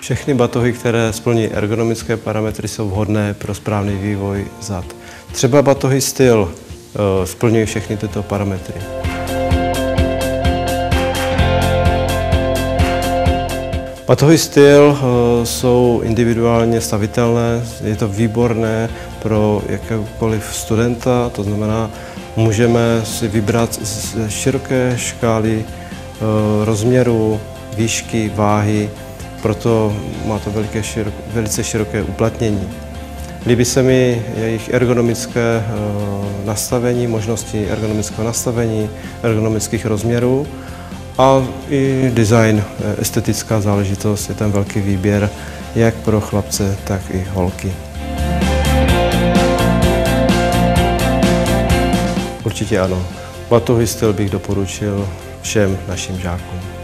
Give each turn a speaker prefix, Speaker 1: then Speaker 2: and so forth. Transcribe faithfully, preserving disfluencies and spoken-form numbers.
Speaker 1: Všechny batohy, které splní ergonomické parametry, jsou vhodné pro správný vývoj zad. Třeba batohy Styl splňují všechny tyto parametry. Batohy Styl jsou individuálně stavitelné, je to výborné pro jakéhokoliv studenta, to znamená, můžeme si vybrat z široké škály rozměrů, výšky, váhy, proto má to veliké, širok, velice široké uplatnění. Líbí se mi jejich ergonomické nastavení, možnosti ergonomického nastavení, ergonomických rozměrů a i design, estetická záležitost, je tam velký výběr jak pro chlapce, tak i holky. Určitě ano. Batohy Styl bych doporučil všem našim žákům.